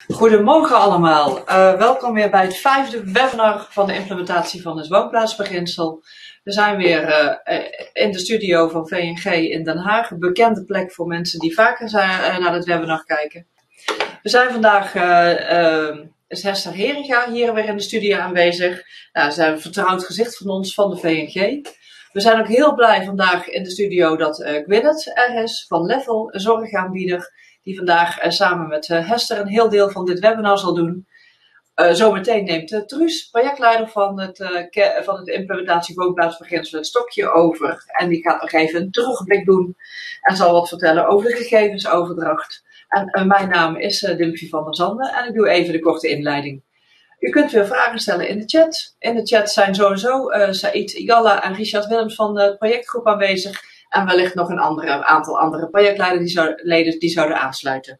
Goedemorgen allemaal. Welkom weer bij het 5e webinar van de implementatie van het woonplaatsbeginsel. We zijn weer in de studio van VNG in Den Haag, een bekende plek voor mensen die vaker naar het webinar kijken. We zijn vandaag, is Hester Heringa hier weer in de studio aanwezig. Nou, ze zijn een vertrouwd gezicht van ons, van de VNG. We zijn ook heel blij vandaag in de studio dat Gwyneth er is, van Level, een zorgaanbieder, die vandaag samen met Hester een heel deel van dit webinar zal doen. Zometeen neemt Truus, projectleider van het implementatie woonplaatsbeginsel, het stokje over. En die gaat nog even een terugblik doen en zal wat vertellen over de gegevensoverdracht. En mijn naam is Dimpje van der Zanden en ik doe even de korte inleiding. U kunt weer vragen stellen in de chat. In de chat zijn sowieso Said Igalla en Richard Willems van de projectgroep aanwezig. En wellicht nog een aantal andere projectleiders die zouden aansluiten.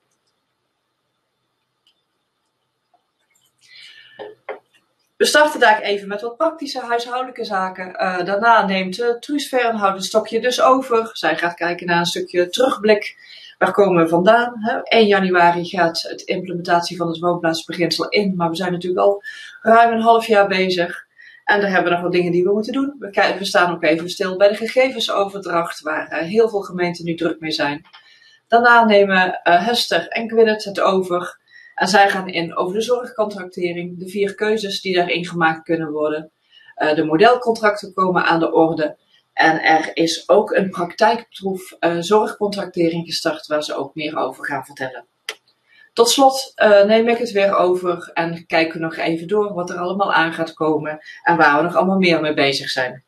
We starten daar even met wat praktische huishoudelijke zaken. Daarna neemt Truus Verenhout het stokje dus over. Zij gaat kijken naar een stukje terugblik. Waar komen we vandaan? 1 januari gaat de implementatie van het woonplaatsbeginsel in. Maar we zijn natuurlijk al ruim een half jaar bezig. En daar hebben we nog wat dingen die we moeten doen. We staan ook even stil bij de gegevensoverdracht. Waar heel veel gemeenten nu druk mee zijn. Daarna nemen Hester en Gwyneth het over. En zij gaan in over de zorgcontractering. De 4 keuzes die daarin gemaakt kunnen worden. De modelcontracten komen aan de orde. En er is ook een praktijkproef zorgcontractering gestart waar ze ook meer over gaan vertellen. Tot slot neem ik het weer over en kijken we nog even door wat er allemaal aan gaat komen en waar we nog allemaal meer mee bezig zijn.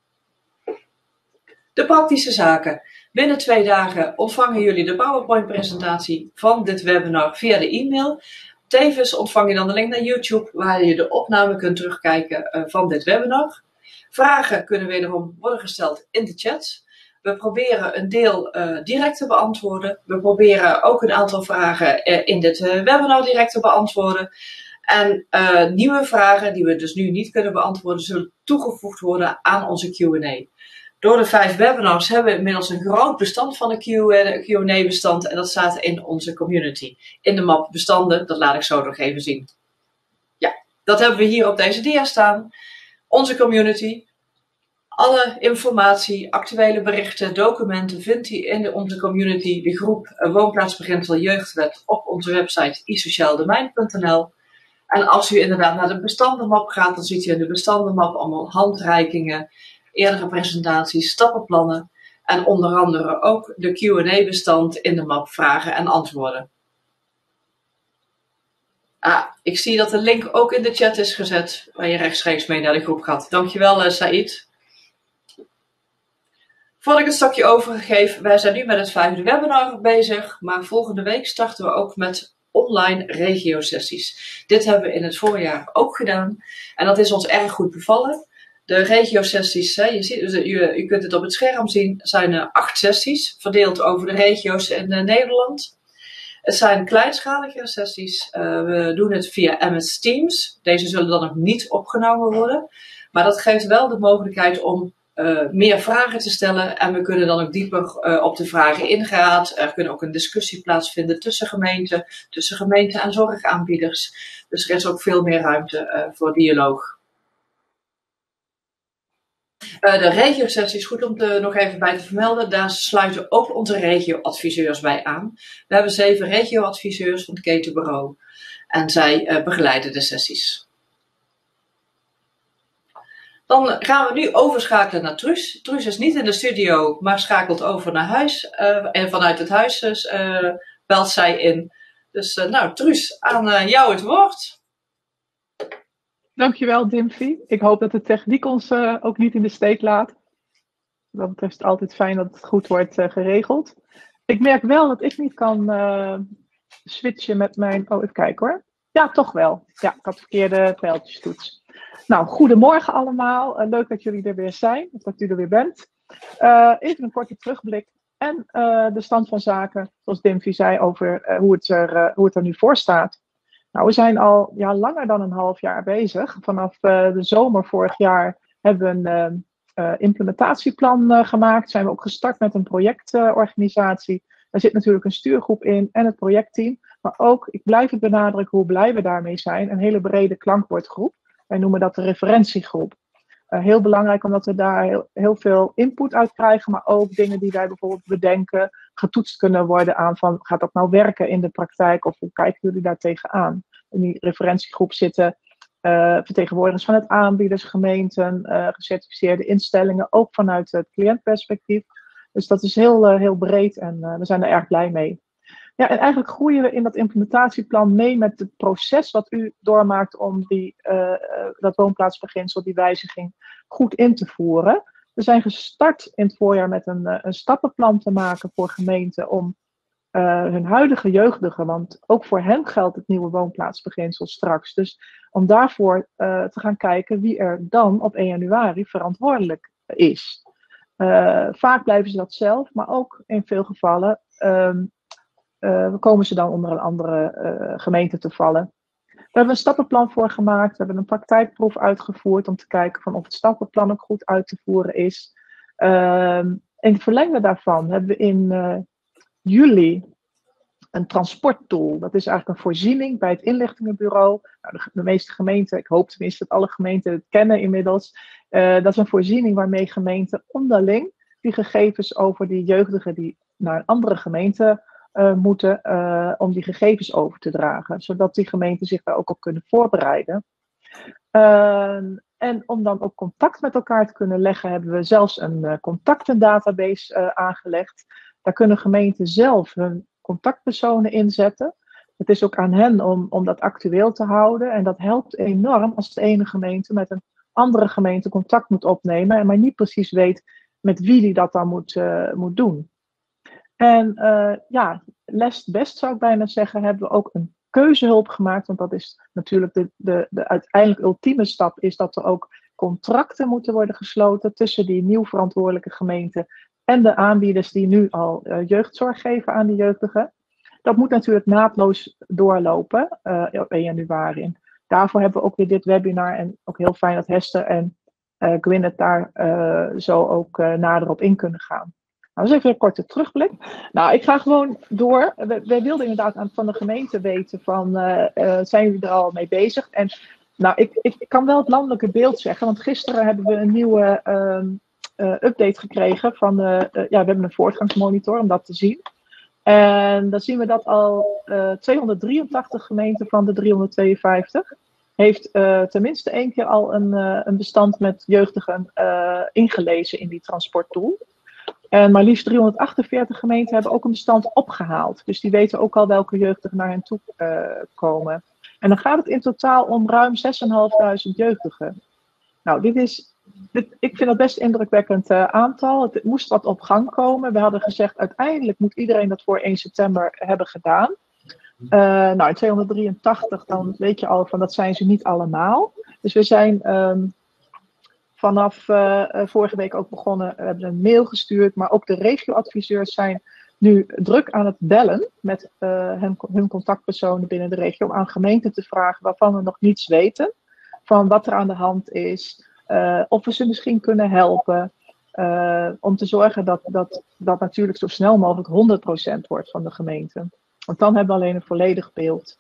De praktische zaken. Binnen 2 dagen ontvangen jullie de PowerPoint-presentatie van dit webinar via de e-mail. Tevens ontvang je dan de link naar YouTube waar je de opname kunt terugkijken van dit webinar. Vragen kunnen wederom worden gesteld in de chat. We proberen een deel direct te beantwoorden. We proberen ook een aantal vragen in dit webinar direct te beantwoorden. En nieuwe vragen die we dus nu niet kunnen beantwoorden, zullen toegevoegd worden aan onze Q&A. Door de 5 webinars hebben we inmiddels een groot bestand van een Q&A bestand en dat staat in onze community. In de map bestanden, dat laat ik zo nog even zien. Ja, dat hebben we hier op deze dia staan. Onze community. Alle informatie, actuele berichten, documenten vindt u in onze community, de groep Woonplaatsbeginsel Jeugdwet op onze website isociaaldomein.nl. En als u inderdaad naar de bestandenmap gaat, dan ziet u in de bestandenmap allemaal handreikingen, eerdere presentaties, stappenplannen en onder andere ook de Q&A-bestand in de map vragen en antwoorden. Ik zie dat de link ook in de chat is gezet, waar je rechtstreeks mee naar de groep gaat. Dankjewel, Said. Voordat ik het stokje overgeef, wij zijn nu met het 5e webinar bezig, maar volgende week starten we ook met online regiosessies. Dit hebben we in het voorjaar ook gedaan en dat is ons erg goed bevallen. De regiosessies, u kunt het op het scherm zien, zijn 8 sessies verdeeld over de regio's in Nederland. Het zijn kleinschaligere sessies. We doen het via MS Teams. Deze zullen dan nog niet opgenomen worden. Maar dat geeft wel de mogelijkheid om meer vragen te stellen. En we kunnen dan ook dieper op de vragen ingaan. Er kunnen ook een discussie plaatsvinden tussen gemeenten en zorgaanbieders. Dus er is ook veel meer ruimte voor dialoog. De regiosessie is goed om er nog even bij te vermelden. Daar sluiten ook onze regioadviseurs bij aan. We hebben 7 regioadviseurs van het ketenbureau. En zij begeleiden de sessies. Dan gaan we nu overschakelen naar Truus. Truus is niet in de studio, maar schakelt over naar huis. En vanuit het huis belt zij in. Dus Truus, aan jou het woord. Dankjewel, Dimphy. Ik hoop dat de techniek ons ook niet in de steek laat. Wat betreft is het altijd fijn dat het goed wordt geregeld. Ik merk wel dat ik niet kan switchen met mijn... Oh, even kijken hoor. Ja, toch wel. Ja, ik had verkeerde pijltjestoets. Nou, goedemorgen allemaal. Leuk dat jullie er weer zijn, of dat u er weer bent. Even een korte terugblik en de stand van zaken, zoals Dimphy zei, over hoe het er nu voor staat. Nou, we zijn al langer dan een half jaar bezig. Vanaf de zomer vorig jaar hebben we een implementatieplan gemaakt. Zijn we ook gestart met een projectorganisatie. Daar zit natuurlijk een stuurgroep in en het projectteam. Maar ook, ik blijf het benadrukken hoe blij we daarmee zijn, een hele brede klankbordgroep. Wij noemen dat de referentiegroep. Heel belangrijk omdat we daar heel veel input uit krijgen, maar ook dingen die wij bijvoorbeeld bedenken, getoetst kunnen worden aan van, gaat dat nou werken in de praktijk of hoe kijken jullie daar tegenaan? In die referentiegroep zitten vertegenwoordigers van het aanbieders, gemeenten, gecertificeerde instellingen, ook vanuit het cliëntperspectief. Dus dat is heel breed en we zijn er erg blij mee. Ja, en eigenlijk groeien we in dat implementatieplan mee met het proces wat u doormaakt om dat woonplaatsbeginsel, die wijziging, goed in te voeren. We zijn gestart in het voorjaar met een stappenplan te maken voor gemeenten om hun huidige jeugdigen, want ook voor hen geldt het nieuwe woonplaatsbeginsel straks. Dus om daarvoor te gaan kijken wie er dan op 1 januari verantwoordelijk is. Vaak blijven ze dat zelf, maar ook in veel gevallen komen ze dan onder een andere gemeente te vallen. We hebben een stappenplan voor gemaakt. We hebben een praktijkproef uitgevoerd om te kijken of het stappenplan ook goed uit te voeren is. In het verlengde daarvan hebben we in juli een transporttool. Dat is eigenlijk een voorziening bij het inlichtingenbureau. Nou, de meeste gemeenten, ik hoop tenminste dat alle gemeenten het kennen inmiddels. Dat is een voorziening waarmee gemeenten onderling die gegevens over die jeugdigen die naar een andere gemeente moeten, om die gegevens over te dragen. Zodat die gemeenten zich daar ook op kunnen voorbereiden. En om dan ook contact met elkaar te kunnen leggen, hebben we zelfs een contactendatabase aangelegd. Daar kunnen gemeenten zelf hun contactpersonen inzetten. Het is ook aan hen om dat actueel te houden. En dat helpt enorm als de ene gemeente met een andere gemeente contact moet opnemen, maar niet precies weet met wie die dat dan moet doen. En last best zou ik bijna zeggen, hebben we ook een keuzehulp gemaakt. Want dat is natuurlijk de uiteindelijk ultieme stap, is dat er ook contracten moeten worden gesloten tussen die nieuw verantwoordelijke gemeente en de aanbieders die nu al jeugdzorg geven aan de jeugdigen. Dat moet natuurlijk naadloos doorlopen op 1 januari. Daarvoor hebben we ook weer dit webinar en ook heel fijn dat Hester en Gwyneth daar zo ook nader op in kunnen gaan. Nou, dat is even een korte terugblik. Nou, ik ga gewoon door. Wij wilden inderdaad van de gemeente weten van, zijn jullie er al mee bezig? En nou, ik kan wel het landelijke beeld zeggen, want gisteren hebben we een nieuwe update gekregen van, we hebben een voortgangsmonitor om dat te zien. En dan zien we dat al 283 gemeenten van de 352 heeft tenminste 1 keer al een bestand met jeugdigen ingelezen in die transporttool. En maar liefst 348 gemeenten hebben ook een bestand opgehaald. Dus die weten ook al welke jeugdigen naar hen toe komen. En dan gaat het in totaal om ruim 6.500 jeugdigen. Nou, ik vind dat best een indrukwekkend aantal. Het moest wat op gang komen. We hadden gezegd, uiteindelijk moet iedereen dat voor 1 september hebben gedaan. In 283, dan weet je al van dat zijn ze niet allemaal. Dus we zijn vanaf vorige week ook begonnen, we hebben een mail gestuurd, maar ook de regioadviseurs zijn nu druk aan het bellen met hun contactpersonen binnen de regio om aan gemeenten te vragen waarvan we nog niets weten, van wat er aan de hand is, of we ze misschien kunnen helpen, om te zorgen dat natuurlijk zo snel mogelijk 100% wordt van de gemeente. Want dan hebben we alleen een volledig beeld.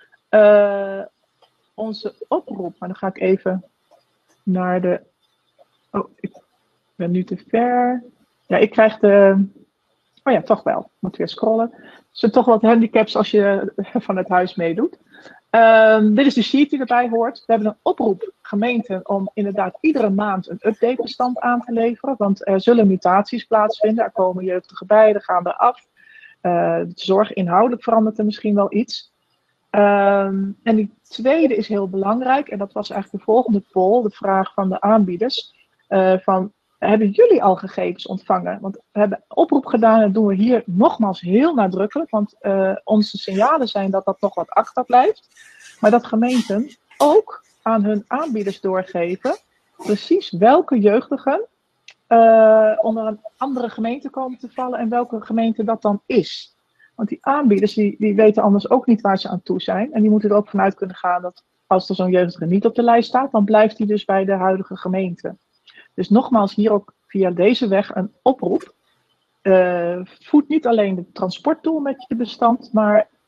Onze oproep, maar dan ga ik even naar de... Oh, ik ben nu te ver. Ja, ik krijg de... Oh ja, toch wel. Ik moet weer scrollen. Er zijn toch wat handicaps als je van het huis meedoet. Dit is de sheet die erbij hoort. We hebben een oproep gemeenten om inderdaad iedere maand een updatebestand aan te leveren. Want er zullen mutaties plaatsvinden. Er komen jeugdigen bij, er gaan er af. De zorg inhoudelijk verandert er misschien wel iets. En die tweede is heel belangrijk. En dat was eigenlijk de volgende poll. De vraag van de aanbieders. Hebben jullie al gegevens ontvangen? Want we hebben oproep gedaan en dat doen we hier nogmaals heel nadrukkelijk. Want onze signalen zijn dat dat nog wat achter blijft. Maar dat gemeenten ook aan hun aanbieders doorgeven precies welke jeugdigen onder een andere gemeente komen te vallen en welke gemeente dat dan is. Want die aanbieders die weten anders ook niet waar ze aan toe zijn. En die moeten er ook vanuit kunnen gaan dat als er zo'n jeugdige niet op de lijst staat, dan blijft die dus bij de huidige gemeente. Dus nogmaals hier ook via deze weg een oproep. Voed niet alleen de transporttool met je bestand, maar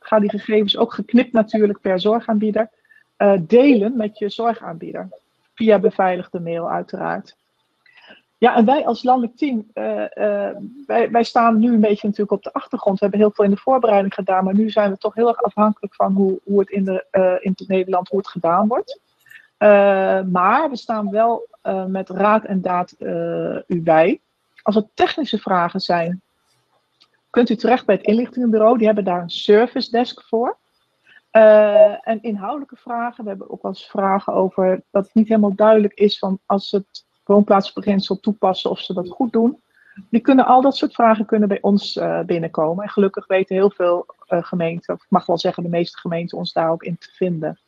ga die gegevens ook geknipt natuurlijk per zorgaanbieder delen met je zorgaanbieder. Via beveiligde mail uiteraard. Ja, en wij als landelijk team, wij staan nu een beetje natuurlijk op de achtergrond. We hebben heel veel in de voorbereiding gedaan, maar nu zijn we toch heel erg afhankelijk van hoe het in Nederland hoe het gedaan wordt. Maar we staan wel met raad en daad u bij. Als er technische vragen zijn, kunt u terecht bij het inlichtingenbureau. Die hebben daar een service desk voor. En inhoudelijke vragen, we hebben ook wel eens vragen over dat het niet helemaal duidelijk is van als ze het woonplaatsbeginsel toepassen of ze dat goed doen. Al dat soort vragen kunnen bij ons binnenkomen. En gelukkig weten heel veel gemeenten, of ik mag wel zeggen de meeste gemeenten, ons daar ook in te vinden.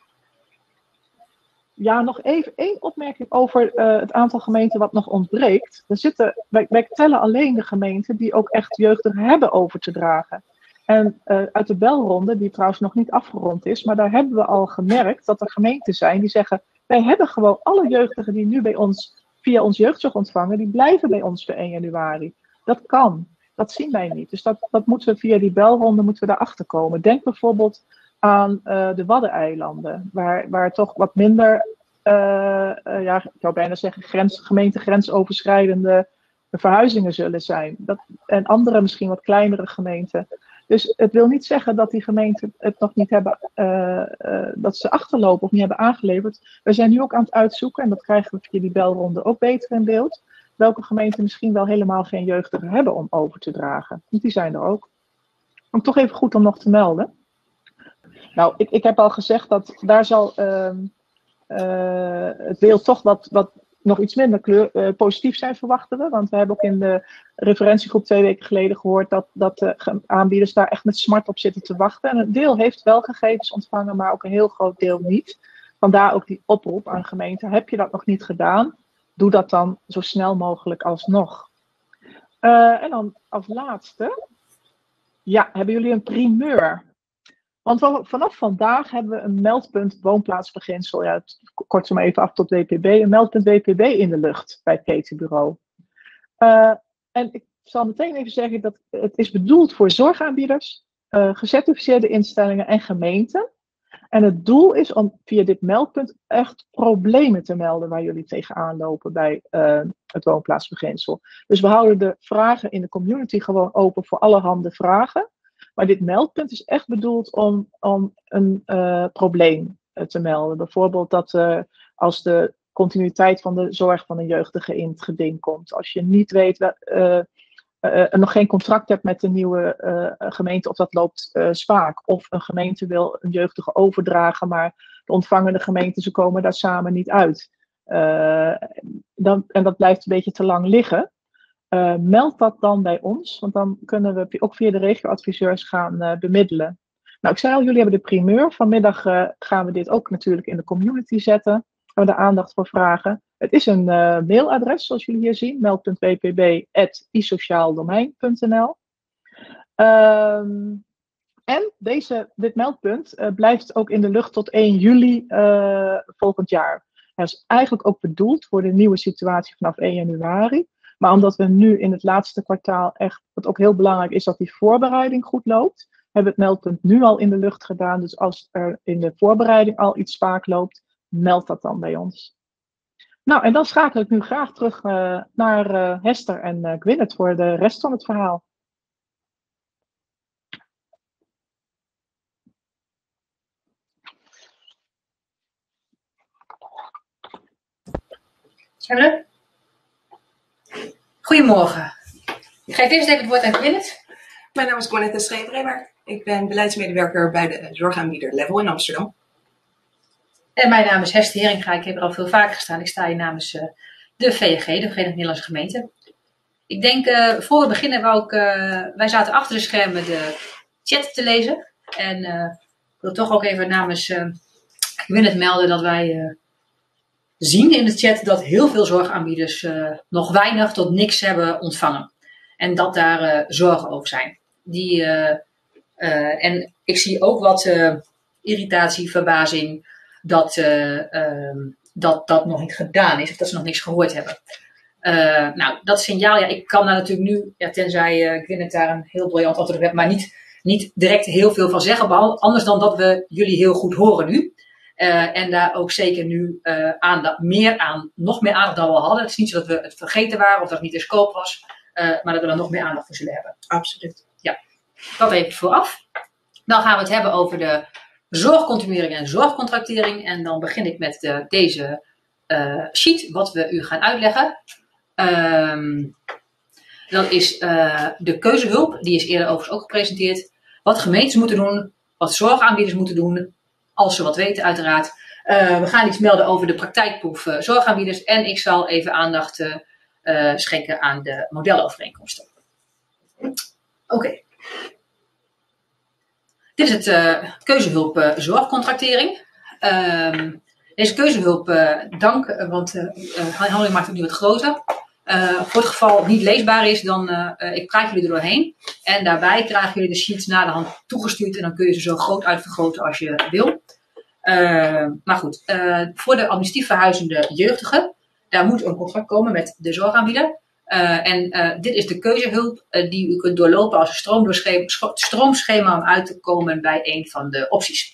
Ja, nog even één opmerking over het aantal gemeenten wat nog ontbreekt. Wij tellen alleen de gemeenten die ook echt jeugdigen hebben over te dragen. En uit de belronde, die trouwens nog niet afgerond is, maar daar hebben we al gemerkt dat er gemeenten zijn die zeggen, wij hebben gewoon alle jeugdigen die nu bij ons via ons jeugdzorg ontvangen, die blijven bij ons per 1 januari. Dat kan. Dat zien wij niet. Dus dat moeten we via die belronde moeten we daarachter komen. Denk bijvoorbeeld aan de Waddeneilanden, waar toch wat minder, ik zou bijna zeggen, gemeentegrensoverschrijdende verhuizingen zullen zijn. En andere misschien wat kleinere gemeenten. Dus het wil niet zeggen dat die gemeenten het nog niet hebben, dat ze achterlopen of niet hebben aangeleverd. We zijn nu ook aan het uitzoeken, en dat krijgen we via die belronde ook beter in beeld, welke gemeenten misschien wel helemaal geen jeugdigen hebben om over te dragen. Want die zijn er ook. Maar toch even goed om nog te melden. Nou, ik heb al gezegd dat daar zal het beeld toch wat nog iets minder positief zijn, verwachten we. Want we hebben ook in de referentiegroep 2 weken geleden gehoord dat de aanbieders daar echt met smart op zitten te wachten. En een deel heeft wel gegevens ontvangen, maar ook een heel groot deel niet. Vandaar ook die oproep aan gemeenten. Heb je dat nog niet gedaan? Doe dat dan zo snel mogelijk alsnog. En dan als laatste, ja, hebben jullie een primeur? Want vanaf vandaag hebben we een meldpunt woonplaatsbeginsel. Ja, kort zo maar even af tot WPB. Een meldpunt WPB in de lucht bij het ketenbureau. En ik zal meteen even zeggen dat het is bedoeld voor zorgaanbieders, gecertificeerde instellingen en gemeenten. En het doel is om via dit meldpunt echt problemen te melden waar jullie tegenaan lopen bij het woonplaatsbeginsel. Dus we houden de vragen in de community gewoon open voor allerhande vragen. Maar dit meldpunt is echt bedoeld om een probleem te melden. Bijvoorbeeld dat als de continuïteit van de zorg van een jeugdige in het geding komt. Als je niet weet, nog geen contract hebt met de nieuwe gemeente of dat loopt spaak. Of een gemeente wil een jeugdige overdragen, maar de ontvangende gemeenten, ze komen daar samen niet uit. En dat blijft een beetje te lang liggen. Meld dat dan bij ons, want dan kunnen we ook via de regioadviseurs gaan bemiddelen. Nou, ik zei al, jullie hebben de primeur. Vanmiddag gaan we dit ook natuurlijk in de community zetten. Gaan we de aandacht voor vragen. Het is een mailadres, zoals jullie hier zien. meld.wpb@isociaaldomein.nl. En dit meldpunt blijft ook in de lucht tot 1 juli volgend jaar. Dat is eigenlijk ook bedoeld voor de nieuwe situatie vanaf 1 januari. Maar omdat we nu in het laatste kwartaal echt, wat ook heel belangrijk is, dat die voorbereiding goed loopt, hebben we het meldpunt nu al in de lucht gedaan. Dus als er in de voorbereiding al iets spaak loopt, meld dat dan bij ons. Nou, en dan schakel ik nu graag terug naar Hester en Gwyneth voor de rest van het verhaal. Hallo. Goedemorgen. Ik geef eerst even het woord aan Gwyneth. Mijn naam is Gwyneth Schreebremer. Ik ben beleidsmedewerker bij de zorgaanbieder Level in Amsterdam. En mijn naam is Hester Heringa. Ik heb er al veel vaker gestaan. Ik sta hier namens de VNG, de Vereniging Nederlandse Gemeenten. Ik denk, voor we beginnen wou ik... wij zaten achter de schermen de chat te lezen. En ik wil toch ook even namens Gwyneth melden dat wij... zien in de chat dat heel veel zorgaanbieders nog weinig tot niks hebben ontvangen. En dat daar zorgen over zijn. En ik zie ook wat irritatie, verbazing dat dat nog niet gedaan is. Of dat ze nog niks gehoord hebben. Nou, dat signaal, ja, ik kan daar natuurlijk nu, ja, tenzij Gwyneth daar een heel briljant antwoord op hebt, maar niet niet direct heel veel van zeggen, behalve anders dan dat we jullie heel goed horen nu. En daar ook zeker nu nog meer aandacht dan we hadden. Het is niet zo dat we het vergeten waren of dat het niet in scope was, maar dat we er nog meer aandacht voor zullen hebben. Absoluut. Ja, dat even vooraf. Dan gaan we het hebben over de zorgcontinuering en zorgcontractering. En dan begin ik met deze sheet, wat we u gaan uitleggen. Dat is de keuzehulp, die is eerder overigens ook gepresenteerd. Wat gemeentes moeten doen, wat zorgaanbieders moeten doen, als ze wat weten uiteraard. We gaan iets melden over de praktijkproef zorgaanbieders. En ik zal even aandacht schenken aan de modelovereenkomsten. Oké. Dit is het keuzehulp zorgcontractering. Deze keuzehulp want Handeling maakt het nu wat groter. Voor het geval het niet leesbaar is, dan ik praat jullie er doorheen. En daarbij krijgen jullie de sheets na de hand toegestuurd. En dan kun je ze zo groot uitvergroten als je wil. Maar goed, voor de administratief verhuizende jeugdigen, daar moet een contract komen met de zorgaanbieder. Dit is de keuzehulp die u kunt doorlopen als een stroomschema om uit te komen bij een van de opties.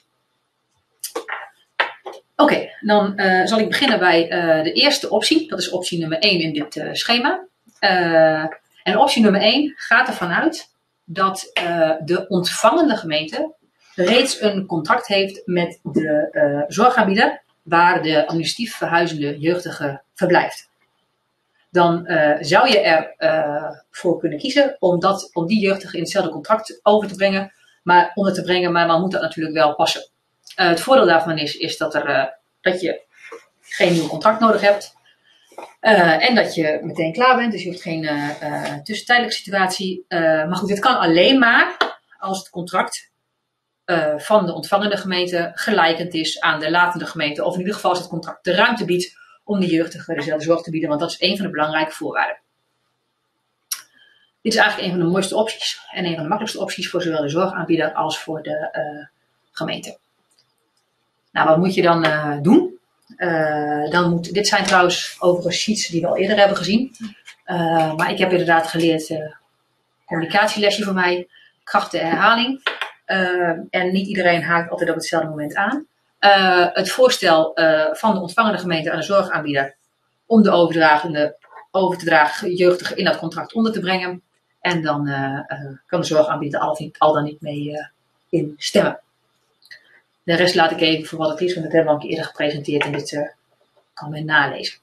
Oké, dan zal ik beginnen bij de eerste optie. Dat is optie nummer 1 in dit schema. En optie nummer 1 gaat ervan uit dat de ontvangende gemeente reeds een contract heeft met de zorgaanbieder waar de administratief verhuizende jeugdige verblijft. Dan zou je ervoor kunnen kiezen om die jeugdige in hetzelfde contract onder te brengen, maar dan moet dat natuurlijk wel passen. Het voordeel daarvan is dat je geen nieuw contract nodig hebt. En dat je meteen klaar bent, dus je hoeft geen tussentijdelijke situatie. Maar goed, dit kan alleen maar als het contract van de ontvangende gemeente gelijkend is aan de latende gemeente. Of in ieder geval als het contract de ruimte biedt om de jeugdige dezelfde zorg te bieden, want dat is een van de belangrijke voorwaarden. Dit is eigenlijk een van de mooiste opties en een van de makkelijkste opties voor zowel de zorgaanbieder als voor de gemeente. Nou, wat moet je dan doen? Dit zijn trouwens overigens sheets die we al eerder hebben gezien. Maar ik heb inderdaad geleerd, communicatielesje voor mij, kracht de herhaling. En niet iedereen haakt altijd op hetzelfde moment aan. Het voorstel van de ontvangende gemeente aan de zorgaanbieder om de over te dragen jeugdige in dat contract onder te brengen. En dan kan de zorgaanbieder al dan niet mee instemmen. De rest laat ik even voor wat het is, want dat hebben we al een keer eerder gepresenteerd en dit kan men nalezen.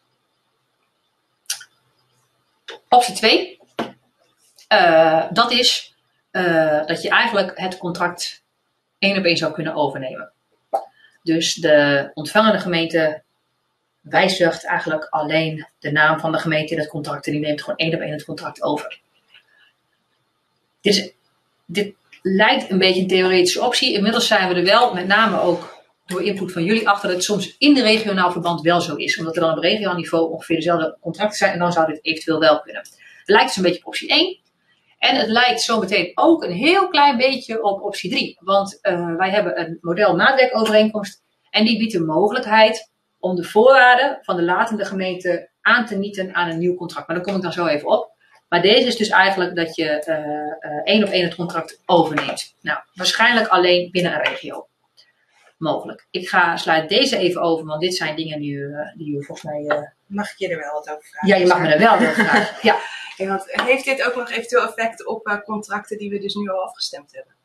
Optie 2. Dat is dat je eigenlijk het contract 1 op 1 zou kunnen overnemen. Dus de ontvangende gemeente wijzigt eigenlijk alleen de naam van de gemeente in het contract en die neemt gewoon 1 op 1 het contract over. Dit lijkt een beetje een theoretische optie. Inmiddels zijn we er wel, met name ook door input van jullie, achter dat het soms in de regionaal verband wel zo is. Omdat er dan op regionaal niveau ongeveer dezelfde contracten zijn en dan zou dit eventueel wel kunnen. Het lijkt dus een beetje op optie 1. En het lijkt zo meteen ook een heel klein beetje op optie 3. Want wij hebben een model maatwerkovereenkomst en die biedt de mogelijkheid om de voorwaarden van de latende gemeente aan te nieten aan een nieuw contract. Maar daar kom ik dan zo even op. Maar deze is dus eigenlijk dat je 1 op 1 het contract overneemt. Nou, waarschijnlijk alleen binnen een regio. Mogelijk. Ik sluit deze even over, want dit zijn dingen die u volgens mij... Mag ik je er wel wat over vragen? Ja, je mag me er wel over vragen. Ja. Ja, want heeft dit ook nog eventueel effect op contracten die we dus nu al afgestemd hebben?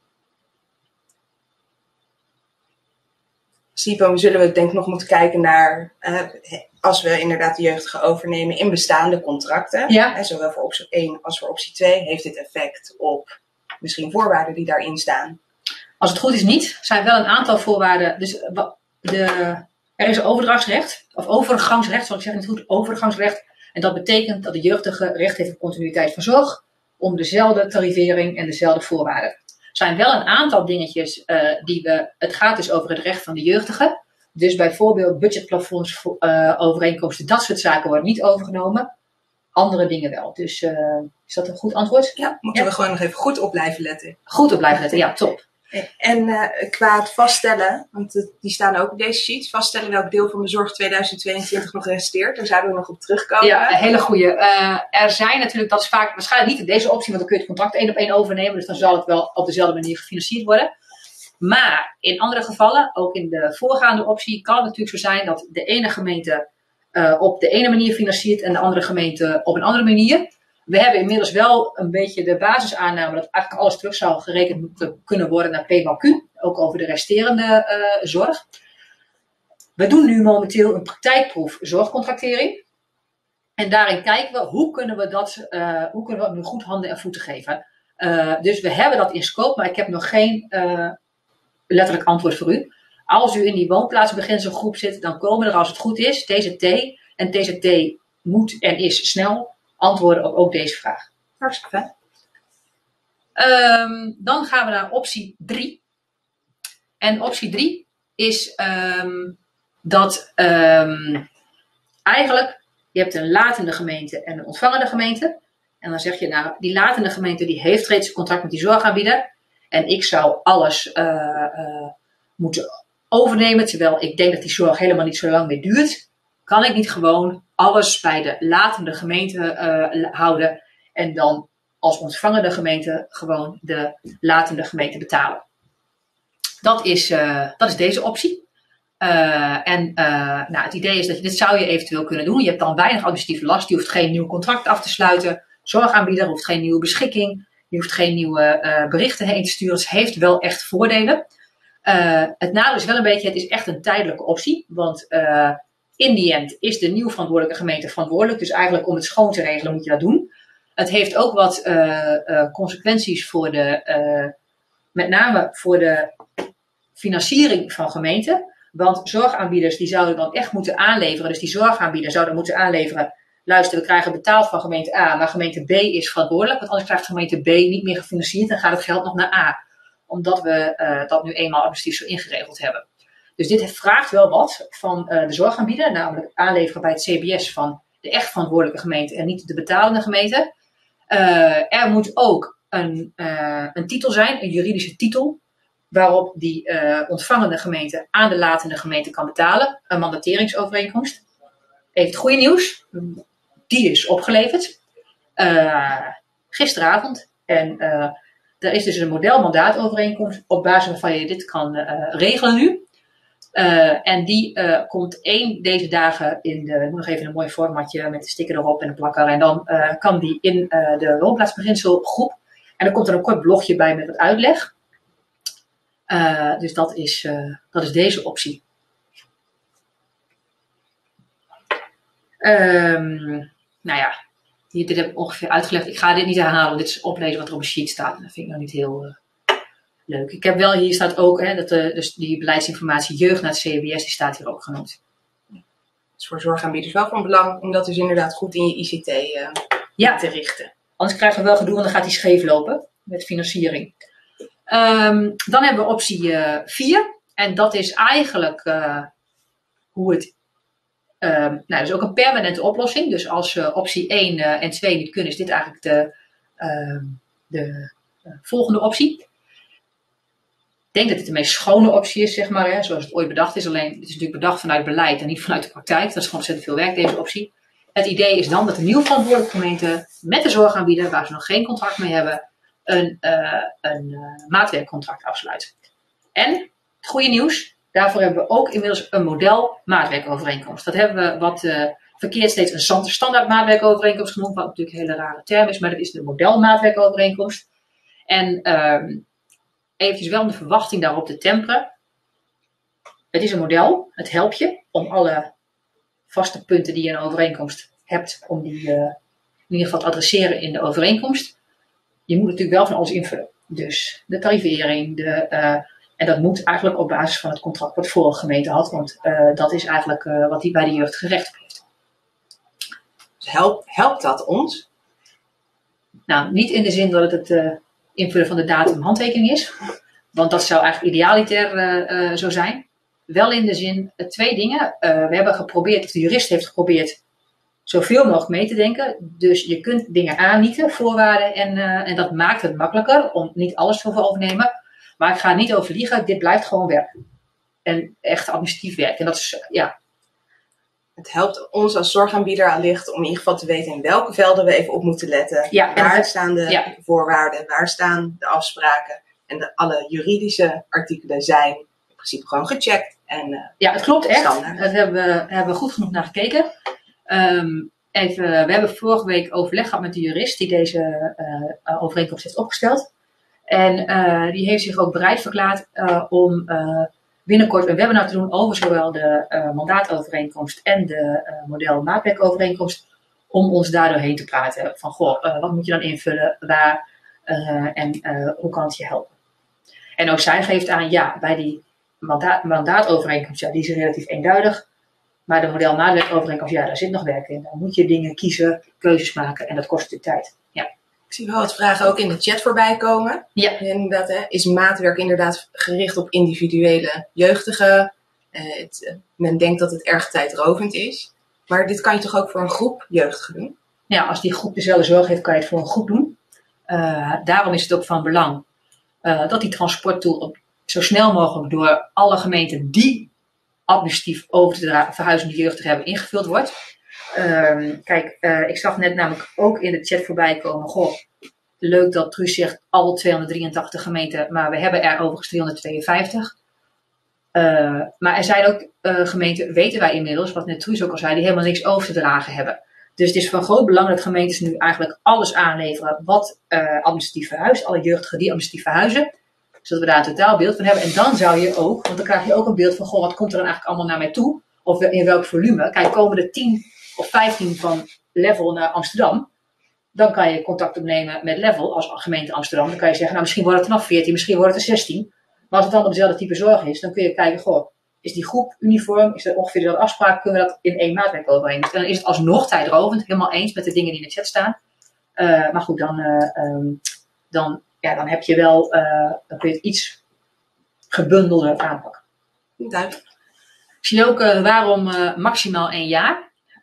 SIPO zullen we denk ik nog moeten kijken naar, als we inderdaad de jeugdige overnemen in bestaande contracten. Ja. Zowel voor optie 1 als voor optie 2 heeft dit effect op misschien voorwaarden die daarin staan. Als het goed is niet, er zijn wel een aantal voorwaarden. Dus er is een overdrachtsrecht, of overgangsrecht, zal ik zeggen, niet goed, overgangsrecht. En dat betekent dat de jeugdige recht heeft op continuïteit van zorg, om dezelfde tarivering en dezelfde voorwaarden. Er zijn wel een aantal dingetjes het gaat dus over het recht van de jeugdige. Dus bijvoorbeeld budgetplafonds, overeenkomsten, dat soort zaken worden niet overgenomen. Andere dingen wel. Dus is dat een goed antwoord? Ja, moeten we gewoon nog even goed op blijven letten. Goed op blijven letten, ja, top. En qua het vaststellen, want die staan ook op deze sheet, vaststellen welk deel van de zorg 2022 nog resteert. Daar zouden we nog op terugkomen. Ja, een hele goeie. Er zijn natuurlijk, dat is vaak waarschijnlijk niet in deze optie, want dan kun je het contract 1 op 1 overnemen. Dus dan zal het wel op dezelfde manier gefinancierd worden. Maar in andere gevallen, ook in de voorgaande optie, kan het natuurlijk zo zijn dat de ene gemeente op de ene manier financiert en de andere gemeente op een andere manier. We hebben inmiddels wel een beetje de basisaanname dat eigenlijk alles terug zou gerekend moeten kunnen worden naar P-Q, ook over de resterende zorg. We doen nu momenteel een praktijkproef zorgcontractering. En daarin kijken we hoe kunnen we dat nu goed handen en voeten geven. Dus we hebben dat in scope, maar ik heb nog geen letterlijk antwoord voor u. Als u in die woonplaatsbeginselgroep zit, dan komen er als het goed is TZT. En TZT moet en is snel antwoorden op ook deze vraag. Hartstikke fijn. Dan gaan we naar optie 3. En optie 3 is dat eigenlijk, je hebt een latende gemeente en een ontvangende gemeente. En dan zeg je, nou, die latende gemeente die heeft reeds een contract met die zorgaanbieder. En ik zou alles moeten overnemen, terwijl ik denk dat die zorg helemaal niet zo lang meer duurt. Kan ik niet gewoon alles bij de latende gemeente houden en dan als ontvangende gemeente gewoon de latende gemeente betalen. Dat is deze optie. Het idee is dat dit zou je eventueel kunnen doen. Je hebt dan weinig administratieve last. Je hoeft geen nieuw contract af te sluiten. Zorgaanbieder hoeft geen nieuwe beschikking. Je hoeft geen nieuwe berichten heen te sturen. Dus het heeft wel echt voordelen. Het nadeel is wel een beetje, het is echt een tijdelijke optie. Want in die end is de nieuw verantwoordelijke gemeente verantwoordelijk. Dus eigenlijk om het schoon te regelen moet je dat doen. Het heeft ook wat consequenties voor met name voor de financiering van gemeenten. Want zorgaanbieders die zouden dan echt moeten aanleveren. Dus die zorgaanbieder zouden moeten aanleveren. Luister, we krijgen betaald van gemeente A, maar gemeente B is verantwoordelijk. Want anders krijgt gemeente B niet meer gefinancierd en gaat het geld nog naar A. Omdat we dat nu eenmaal administratief zo ingeregeld hebben. Dus dit vraagt wel wat van de zorgaanbieder. Namelijk aanleveren bij het CBS van de echt verantwoordelijke gemeente en niet de betalende gemeente. Er moet ook een titel zijn, een juridische titel. Waarop die ontvangende gemeente aan de latende gemeente kan betalen. Een mandateringsovereenkomst. Even het goede nieuws. Die is opgeleverd. Gisteravond. En er is dus een modelmandaatovereenkomst op basis waarvan je dit kan regelen nu. En die komt deze dagen in de, ik moet nog even een mooi formatje met de sticker erop en een plakker. En dan kan die in de woonplaatsbeginselgroep. En dan komt er een kort blogje bij met wat uitleg. Dus dat is deze optie. Dit heb ik ongeveer uitgelegd. Ik ga dit niet herhalen. Dit is oplezen wat er op een sheet staat. Dat vind ik nou niet heel leuk. Ik heb wel, hier staat ook, dus die beleidsinformatie jeugd naar het CBS, die staat hier ook genoemd. Het is voor zorgaanbieders wel van belang om dat dus inderdaad goed in je ICT te richten. Anders krijgen we wel gedoe en dan gaat die scheef lopen met financiering. Dan hebben we optie 4. En dat is eigenlijk hoe het... dat is ook een permanente oplossing. Dus als optie 1 en 2 niet kunnen, is dit eigenlijk de volgende optie. Ik denk dat dit de meest schone optie is, zeg maar. Hè, zoals het ooit bedacht is. Alleen, het is natuurlijk bedacht vanuit beleid en niet vanuit de praktijk. Dat is gewoon ontzettend veel werk, deze optie. Het idee is dan dat de nieuw verantwoordelijke gemeente met de zorgaanbieder, waar ze nog geen contract mee hebben, een maatwerkcontract afsluit. En, het goede nieuws, daarvoor hebben we ook inmiddels een model maatwerkovereenkomst. Dat hebben we wat verkeerd steeds een standaard maatwerkovereenkomst genoemd, wat natuurlijk een hele rare term is, maar dat is de model maatwerkovereenkomst. En eventjes wel om de verwachting daarop te temperen. Het is een model, het helpt je om alle vaste punten die je in een overeenkomst hebt, om die in ieder geval te adresseren in de overeenkomst. Je moet natuurlijk wel van alles invullen. Dus de tarivering, en dat moet eigenlijk op basis van het contract wat de vorige gemeente had, want dat is eigenlijk wat die bij de jeugd gerecht op heeft. Dus helpt dat ons? Nou, niet in de zin dat het invullen van de datum handtekening is, want dat zou eigenlijk idealiter zo zijn. Wel in de zin, 2 dingen. We hebben geprobeerd, of de jurist heeft geprobeerd, zoveel mogelijk mee te denken. Dus je kunt dingen aannieten, voorwaarden, en dat maakt het makkelijker om niet alles te overnemen. Maar ik ga er niet over liegen, dit blijft gewoon werk. En echt administratief werk. En dat is, Het helpt ons als zorgaanbieder allicht om in ieder geval te weten in welke velden we even op moeten letten. Ja, waar staan de voorwaarden, waar staan de afspraken. En alle juridische artikelen zijn in principe gewoon gecheckt. En, ja, het klopt echt. standaard. Daar hebben we goed genoeg naar gekeken. We hebben vorige week overleg gehad met de jurist die deze overeenkomst heeft opgesteld. En die heeft zich ook bereid verklaard om binnenkort een webinar te doen over zowel de mandaatovereenkomst en de model-maatwerkovereenkomst. Om ons daar doorheen te praten. Van wat moet je dan invullen, waar en hoe kan het je helpen. En ook zij geeft aan, bij die mandaatovereenkomst, die is relatief eenduidig. Maar de model-maatwerkovereenkomst, daar zit nog werk in. Dan moet je dingen kiezen, keuzes maken en dat kost natuurlijk tijd. Ja. Ik zie wel wat vragen ook in de chat voorbij komen. Ja. Inderdaad, is maatwerk inderdaad gericht op individuele jeugdigen? Men denkt dat het erg tijdrovend is. Maar dit kan je toch ook voor een groep jeugdigen doen? Ja, als die groep dezelfde zorg heeft, kan je het voor een groep doen. Daarom is het ook van belang dat die transporttool zo snel mogelijk door alle gemeenten die administratief over te verhuizen die jeugdigen hebben ingevuld wordt. Ik zag net namelijk ook in de chat voorbij komen. Leuk dat Truus zegt al 283 gemeenten, maar we hebben er overigens 352. Maar er zijn ook gemeenten, weten wij inmiddels, wat net Truus ook al zei, die helemaal niks over te dragen hebben. Dus het is van groot belang dat gemeentes nu eigenlijk alles aanleveren wat administratief verhuist, alle jeugdigen die administratief verhuizen, zodat we daar een totaalbeeld van hebben. En dan zou je ook, want dan krijg je ook een beeld van, wat komt er dan eigenlijk allemaal naar mij toe? Of in welk volume? Kijk, komen er 10 of 15 van Level naar Amsterdam, dan kan je contact opnemen met Level als gemeente Amsterdam. Dan kan je zeggen, misschien wordt het er nog 14, misschien wordt het er 16. Maar als het dan op dezelfde type zorg is, dan kun je kijken, is die groep uniform? Is er ongeveer dezelfde afspraak? Kunnen we dat in één maatwerk overeen? En dan is het alsnog tijdrovend, helemaal eens met de dingen die in de chat staan. Maar goed, dan heb je wel, dan kun je het iets gebundelder aanpakken. Duidelijk. Ik zie ook waarom maximaal 1 jaar.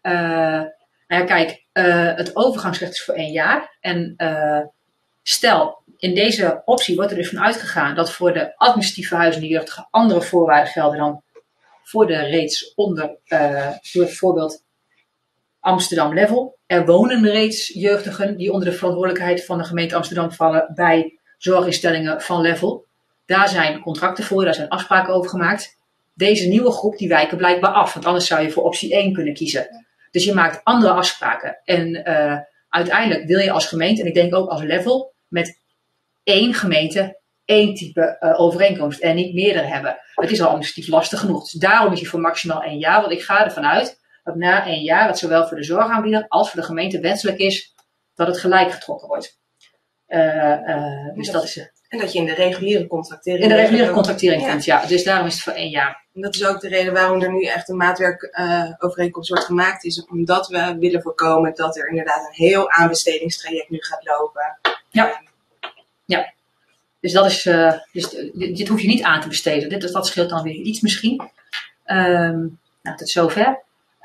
Het overgangsrecht is voor 1 jaar. En stel, in deze optie wordt er dus van uitgegaan dat voor de administratief verhuizende jeugdigen andere voorwaarden gelden dan voor de reeds onder, bijvoorbeeld Amsterdam Level. Er wonen reeds jeugdigen die onder de verantwoordelijkheid van de gemeente Amsterdam vallen bij zorginstellingen van Level. Daar zijn contracten voor, daar zijn afspraken over gemaakt. Deze nieuwe groep die wijken blijkbaar af, want anders zou je voor optie 1 kunnen kiezen. Dus je maakt andere afspraken. En uiteindelijk wil je als gemeente, en ik denk ook als Level, met 1 gemeente 1 type overeenkomst en niet meerdere hebben. Het is al administratief lastig genoeg. Dus daarom is hij voor maximaal 1 jaar. Want ik ga ervan uit dat na 1 jaar het zowel voor de zorgaanbieder als voor de gemeente wenselijk is dat het gelijk getrokken wordt. Dus dat is en dat je in de reguliere contractering... In de reguliere contractering komt, ja. Dus daarom is het voor 1 jaar. En dat is ook de reden waarom er nu echt een maatwerkovereenkomst wordt gemaakt. Is omdat we willen voorkomen dat er inderdaad een heel aanbestedingstraject nu gaat lopen. Ja. Dus dat is, dit hoef je niet aan te besteden. Dat scheelt dan weer iets misschien. Tot zover.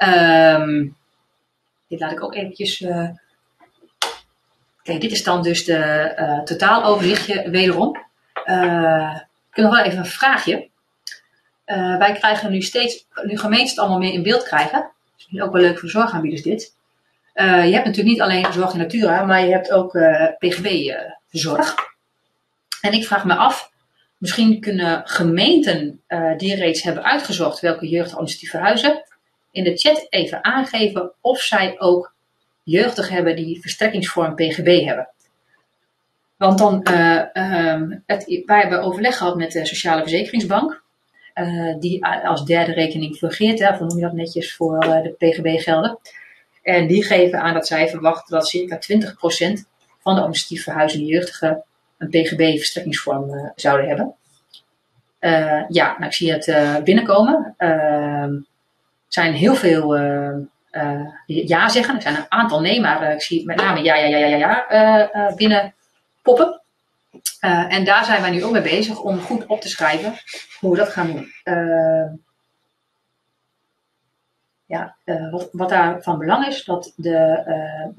Dit laat ik ook eventjes... Kijk, dit is dan dus de totaaloverzichtje wederom. Ik heb nog wel even een vraagje. Wij krijgen nu steeds, nu gemeentes het allemaal meer in beeld krijgen. Dat is ook wel leuk voor de zorgaanbieders dit. Je hebt natuurlijk niet alleen zorg in natura, maar je hebt ook PGB-zorg. En ik vraag me af, misschien kunnen gemeenten die reeds hebben uitgezocht welke jeugd administratief verhuizen, in de chat even aangeven of zij ook jeugdigen hebben die verstrekkingsvorm PGB hebben. Want dan, wij hebben overleg gehad met de Sociale Verzekeringsbank, die als derde rekening fungeert, hoe noem je dat netjes, voor de PGB-gelden. En die geven aan dat zij verwachten dat circa 20% van de administratief verhuizende jeugdigen een PGB-verstrekkingsvorm zouden hebben. Ik zie het binnenkomen. Er zijn heel veel ja zeggen. Er zijn een aantal nee, maar ik zie met name ja binnen poppen. En daar zijn wij nu ook mee bezig om goed op te schrijven hoe we dat gaan doen. Wat daar van belang is, dat de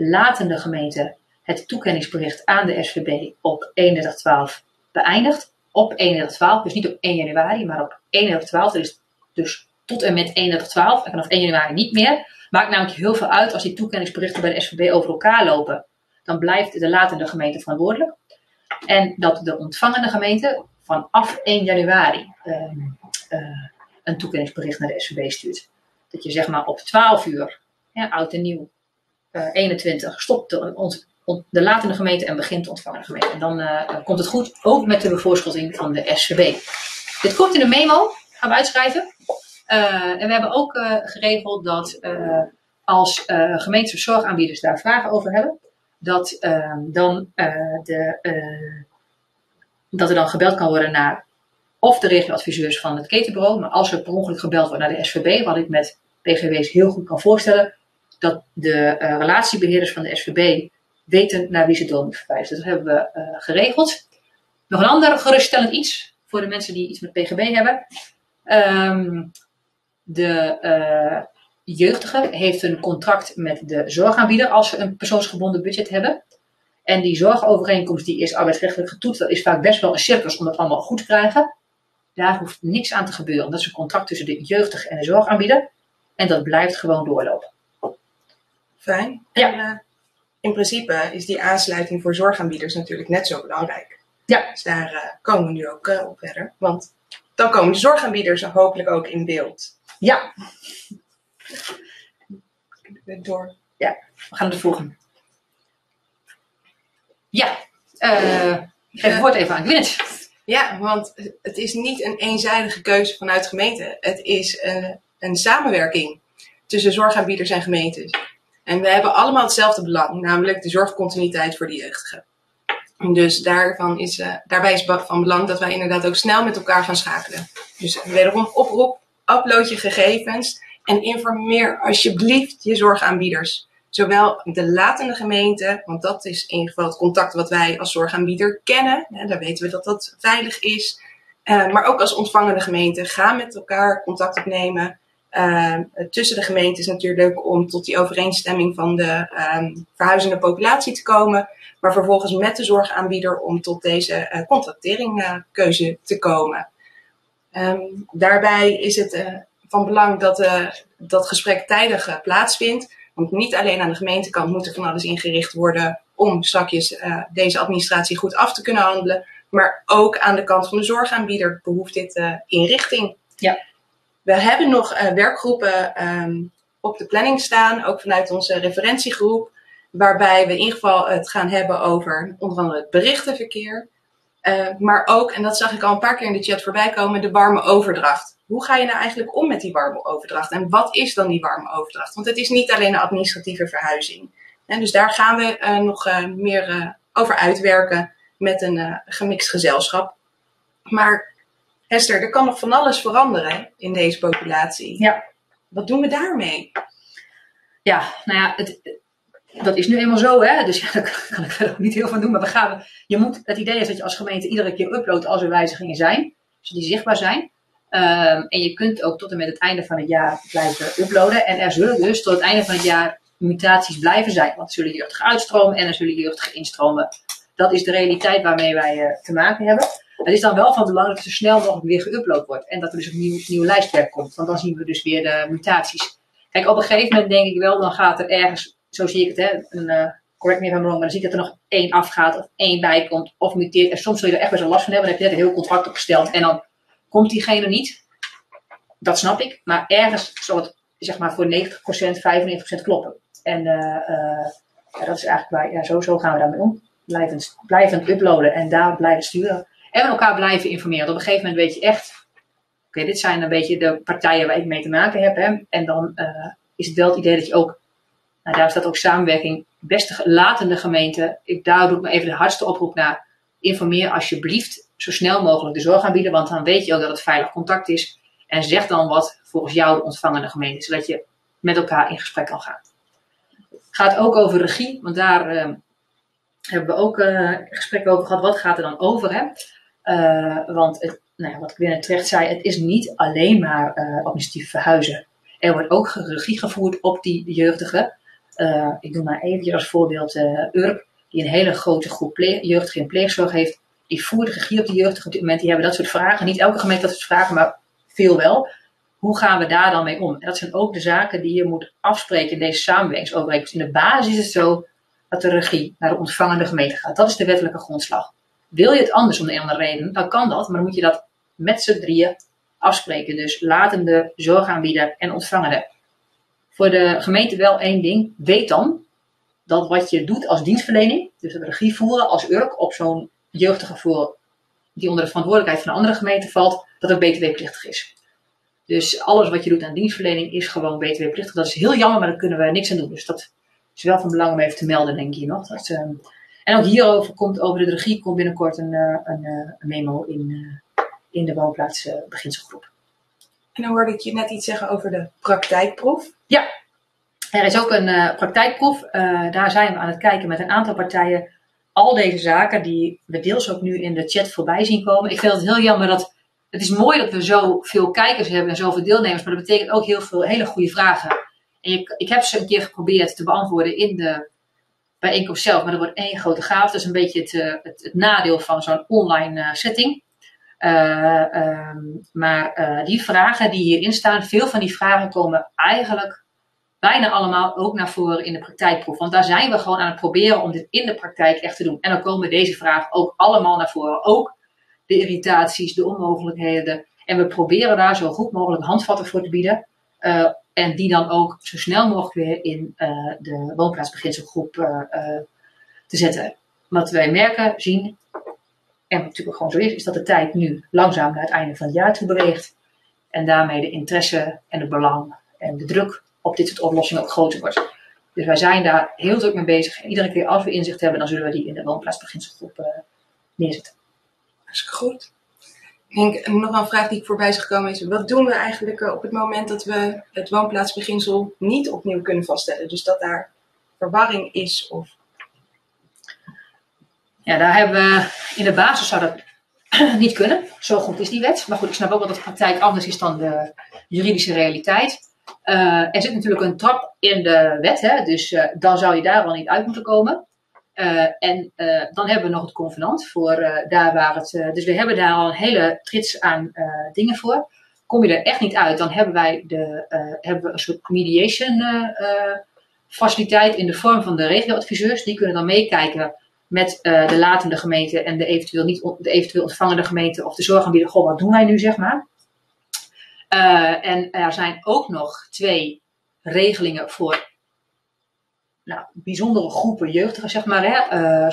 latende gemeente het toekenningsbericht aan de SVB op 31/12 beëindigt. op 31/12. Dus niet op 1 januari, maar op 31/12. Dat is dus tot en met 31/12 en vanaf 1 januari niet meer. Maakt namelijk heel veel uit als die toekenningsberichten bij de SVB over elkaar lopen. Dan blijft de latende gemeente verantwoordelijk. En dat de ontvangende gemeente vanaf 1 januari een toekenningsbericht naar de SVB stuurt. Dat je zeg maar op 12 uur, oud en nieuw, 21, stopt de latende gemeente en begint de ontvangende gemeente. En dan komt het goed, ook met de bevoorschotting van de SVB. Dit komt in de memo, gaan we uitschrijven. En we hebben ook geregeld dat als gemeentes of zorgaanbieders daar vragen over hebben, dat er dan gebeld kan worden naar of de regioadviseurs van het ketenbureau, maar als er per ongeluk gebeld wordt naar de SVB, wat ik met PGW's heel goed kan voorstellen, dat de relatiebeheerders van de SVB weten naar wie ze door moeten verwijzen. Dat hebben we geregeld. Nog een ander geruststellend iets voor de mensen die iets met PGB hebben. De jeugdige heeft een contract met de zorgaanbieder als ze een persoonsgebonden budget hebben. En die zorgovereenkomst die is arbeidsrechtelijk getoetst. Dat is vaak best wel een circus om dat allemaal goed te krijgen. Daar hoeft niks aan te gebeuren. Dat is een contract tussen de jeugdige en de zorgaanbieder. En dat blijft gewoon doorlopen. Fijn. Ja. En, in principe is die aansluiting voor zorgaanbieders natuurlijk net zo belangrijk. Ja. Dus daar komen we nu ook op verder. Want dan komen de zorgaanbieders hopelijk ook in beeld. Ja. Door. Ja, we gaan naar de volgende. Ja. Ik geef het woord even aan Gwyneth. Ja, want het is niet een eenzijdige keuze vanuit gemeente. Het is een samenwerking tussen zorgaanbieders en gemeentes. En we hebben allemaal hetzelfde belang, namelijk de zorgcontinuïteit voor de jeugdigen. Dus daarbij is van belang dat wij inderdaad ook snel met elkaar gaan schakelen. Dus wederom oproep, upload je gegevens en informeer alsjeblieft je zorgaanbieders. Zowel de latende gemeente, want dat is in ieder geval het contact wat wij als zorgaanbieder kennen. Daar weten we dat dat veilig is. Maar ook als ontvangende gemeente, ga met elkaar contact opnemen. Tussen de gemeentes natuurlijk om tot die overeenstemming van de verhuizende populatie te komen. Maar vervolgens met de zorgaanbieder om tot deze contracteringkeuze te komen. Daarbij is het van belang dat dat gesprek tijdig plaatsvindt. Want niet alleen aan de gemeentekant moet er van alles ingericht worden om straks deze administratie goed af te kunnen handelen. Maar ook aan de kant van de zorgaanbieder behoeft dit inrichting. Ja. We hebben nog werkgroepen op de planning staan, ook vanuit onze referentiegroep. Waarbij we in ieder geval het gaan hebben over onder andere het berichtenverkeer. Maar ook, en dat zag ik al een paar keer in de chat voorbij komen, de warme overdracht. Hoe ga je nou eigenlijk om met die warme overdracht? En wat is dan die warme overdracht? Want het is niet alleen een administratieve verhuizing. En dus daar gaan we nog meer over uitwerken met een gemixt gezelschap. Maar Hester, er kan nog van alles veranderen in deze populatie. Ja. Wat doen we daarmee? Ja, nou ja, dat is nu eenmaal zo, hè? Dus ja, daar kan ik verder ook niet heel van doen. Maar het idee is dat je als gemeente iedere keer uploadt als er wijzigingen zijn. Zodat die zichtbaar zijn. En je kunt ook tot en met het einde van het jaar blijven uploaden. En er zullen dus tot het einde van het jaar mutaties blijven zijn. Want er zullen jeugdigen uitstromen en er zullen jeugdigen instromen. Dat is de realiteit waarmee wij te maken hebben. Het is dan wel van belang dat er zo snel mogelijk weer geüpload wordt. En dat er dus een nieuw lijstwerk komt. Want dan zien we dus weer de mutaties. Kijk, op een gegeven moment denk ik wel, dan gaat er ergens, zo zie ik het, correct me if I'm wrong, maar dan zie ik dat er nog 1 afgaat of 1 bij komt of muteert. En soms zul je er echt best wel last van hebben. Dan heb je net een heel contract opgesteld en dan komt diegene niet. Dat snap ik. Maar ergens zal het zeg maar voor 90%, 95% kloppen. En dat is eigenlijk waar, zo gaan we daarmee om. Blijvend uploaden en daar blijven sturen. En met elkaar blijven informeren. Op een gegeven moment weet je echt, oké, dit zijn een beetje de partijen waar ik mee te maken heb. Hè? En dan is het wel het idee dat je ook, nou, daar staat ook samenwerking, beste latende gemeente. Daar doe ik me even de hardste oproep naar. Informeer alsjeblieft zo snel mogelijk de zorgaanbieder, want dan weet je ook dat het veilig contact is. En zeg dan wat volgens jou de ontvangende gemeente, zodat je met elkaar in gesprek kan gaan. Het gaat ook over regie, want daar hebben we ook gesprekken over gehad. Wat gaat er dan over? Hè? Want wat ik weer net terecht zei, het is niet alleen maar administratief verhuizen. Er wordt ook regie gevoerd op die jeugdigen. Ik doe maar eventjes als voorbeeld Urk, die een hele grote groep jeugdigen in pleegzorg heeft. die voert de regie op de jeugd op dit moment. Die hebben dat soort vragen. Niet elke gemeente dat soort vragen, maar veel wel. Hoe gaan we daar dan mee om? En dat zijn ook de zaken die je moet afspreken in deze samenwerkingsovereenkomst. In de basis is het zo dat de regie naar de ontvangende gemeente gaat. Dat is de wettelijke grondslag. Wil je het anders om de een of andere reden, dan kan dat. Maar dan moet je dat met z'n drieën afspreken. Dus latende, zorgaanbieder en ontvangende. Voor de gemeente wel één ding. Weet dan dat wat je doet als dienstverlening, dus de regie voeren als URK op zo'n jeugdige voor die onder de verantwoordelijkheid van een andere gemeente valt, dat het btw-plichtig is. Dus alles wat je doet aan dienstverlening is gewoon btw-plichtig. Dat is heel jammer, maar daar kunnen we niks aan doen. Dus dat is wel van belang om even te melden, denk ik nog. En ook hierover over de regie komt binnenkort een memo in de woonplaatsbeginselgroep. En dan hoorde ik je net iets zeggen over de praktijkproef. Ja, er is ook een praktijkproef. Daar zijn we aan het kijken met een aantal partijen. Al deze zaken die we deels ook nu in de chat voorbij zien komen. Ik vind het heel jammer dat... Het is mooi dat we zoveel kijkers hebben en zoveel deelnemers. Maar dat betekent ook heel veel hele goede vragen. En ik heb ze een keer geprobeerd te beantwoorden in de bijeenkomst zelf. Maar dat wordt één grote chaos. Dat is een beetje het nadeel van zo'n online setting. Maar die vragen die hierin staan, veel van die vragen komen eigenlijk bijna allemaal ook naar voren in de praktijkproef. Want daar zijn we gewoon aan het proberen om dit in de praktijk echt te doen. En dan komen deze vragen ook allemaal naar voren. Ook de irritaties, de onmogelijkheden. En we proberen daar zo goed mogelijk handvatten voor te bieden. En die dan ook zo snel mogelijk weer in de woonplaatsbeginselgroep te zetten. Wat wij merken, zien, en wat natuurlijk gewoon zo is dat de tijd nu langzaam naar het einde van het jaar toe beweegt. En daarmee de interesse en het belang en de druk op dit soort oplossingen ook groter wordt. Dus wij zijn daar heel druk mee bezig. En iedere keer als we inzicht hebben, dan zullen we die in de woonplaatsbeginselgroep neerzetten. Hartstikke goed. Ik denk nog een vraag die ik voorbij is gekomen is, wat doen we eigenlijk op het moment dat we het woonplaatsbeginsel niet opnieuw kunnen vaststellen? Dus dat daar verwarring is of... Ja, daar hebben we in de basis zou dat niet kunnen. Zo goed is die wet. Maar goed, ik snap ook wel dat de praktijk anders is dan de juridische realiteit. Er zit natuurlijk een trap in de wet, hè, dus dan zou je daar wel niet uit moeten komen. Dan hebben we nog het convenant voor daar waar het... dus we hebben daar al een hele trits aan dingen voor. Kom je er echt niet uit, dan hebben wij hebben we een soort mediation faciliteit in de vorm van de regioadviseurs. Die kunnen dan meekijken met de latende gemeente en de eventueel ontvangende gemeente of de zorgaanbieder. Goh, wat doen wij nu, zeg maar. En er zijn ook nog 2 regelingen voor bijzondere groepen jeugdigen, zeg maar. Hè?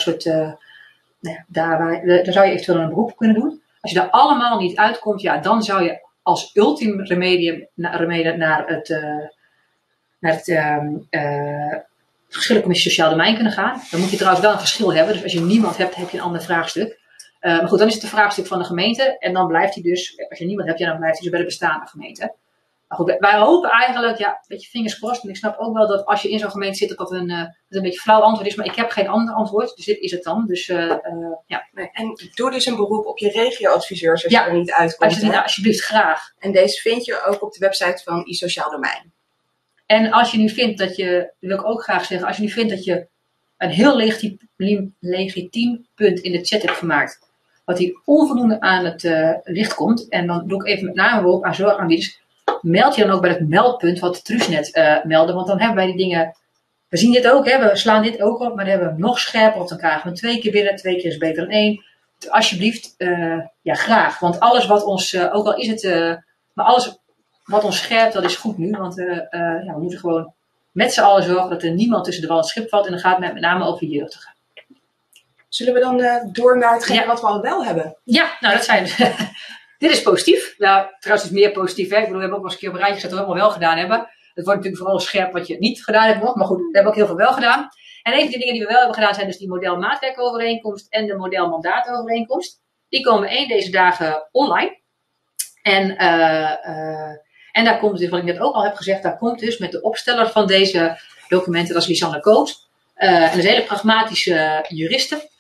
Daar zou je eventueel een beroep kunnen doen. Als je daar allemaal niet uitkomt, ja, dan zou je als ultiem remedium naar het verschillencommissie Sociaal Domein kunnen gaan. Dan moet je trouwens wel een verschil hebben. Dus als je niemand hebt, heb je een ander vraagstuk. Maar goed, dan is het een vraagstuk van de gemeente. En dan blijft hij dus, als je niemand hebt, dan blijft hij dus bij de bestaande gemeente. Maar goed, wij hopen eigenlijk, ja, een beetje fingers crossed. En ik snap ook wel dat als je in zo'n gemeente zit, dat een beetje flauw antwoord is. Maar ik heb geen ander antwoord, dus dit is het dan. Dus ja. Nee, en doe dus een beroep op je regioadviseurs als je er niet uitkomt. Alsjeblieft, graag. En deze vind je ook op de website van iSociaal Domein. En als je nu vindt dat je, wil ik ook graag zeggen, als je nu vindt dat je een heel legitiem punt in de chat hebt gemaakt, wat hier onvoldoende aan het licht komt, en dan doe ik even met name beroep aan zorgaanbieders, meld je dan ook bij het meldpunt wat Truus net meldde, want dan hebben wij die dingen, we zien dit ook, hè, we slaan dit ook op, maar dan hebben we hem nog scherper op, dan krijgen we 2 keer binnen, 2 keer is beter dan 1. Dus alsjeblieft, ja graag, want alles wat ons, ook al is het, maar alles wat ons scherpt, dat is goed nu, want we moeten gewoon met z'n allen zorgen dat er niemand tussen de wal en het schip valt, en dan gaat het met name over jeugdigen. Zullen we dan door naar hetgeen wat we al wel hebben? Ja, nou dat zijn... Dit is positief. Nou, trouwens is meer positief. Hè? Ik bedoel, we hebben ook wel eens een keer op een rijtje gezet wat we allemaal wel gedaan hebben. Het wordt natuurlijk vooral scherp wat je niet gedaan hebt nog. Maar goed, we hebben ook heel veel wel gedaan. En een van de dingen die we wel hebben gedaan zijn dus die model-maatwerkovereenkomst en de model-mandaatovereenkomst. Die komen 1 deze dagen online. En daar komt dus, wat ik net ook al heb gezegd, daar komt dus met de opsteller van deze documenten, dat is Lisanne Koot. En dat is een hele pragmatische juriste.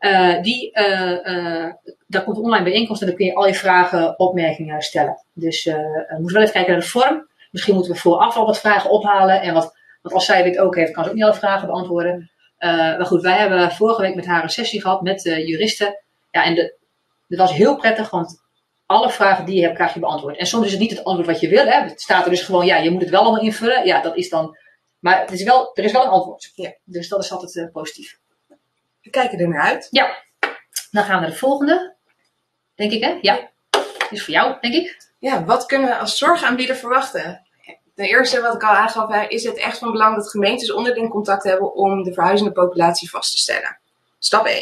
Daar komt een online bijeenkomst en dan kun je al je vragen, opmerkingen stellen. Dus we moeten wel even kijken naar de vorm. Misschien moeten we vooraf al wat vragen ophalen. Want als zij dit ook heeft, kan ze ook niet alle vragen beantwoorden. Maar goed, wij hebben vorige week met haar een sessie gehad met juristen. Ja, en dat was heel prettig, want alle vragen die je hebt, krijg je beantwoord. En soms is het niet het antwoord wat je wil. Hè. Het staat er dus gewoon, ja, je moet het wel allemaal invullen. Ja, dat is dan... Maar er is wel een antwoord. Ja. Dus dat is altijd positief. We kijken er naar uit. Ja. Dan gaan we naar de volgende. Denk ik, hè? Ja. Die is voor jou, denk ik. Ja, wat kunnen we als zorgaanbieder verwachten? Ten eerste, wat ik al aangaf, is het echt van belang dat gemeentes onderling contact hebben om de verhuizende populatie vast te stellen. Stap 1.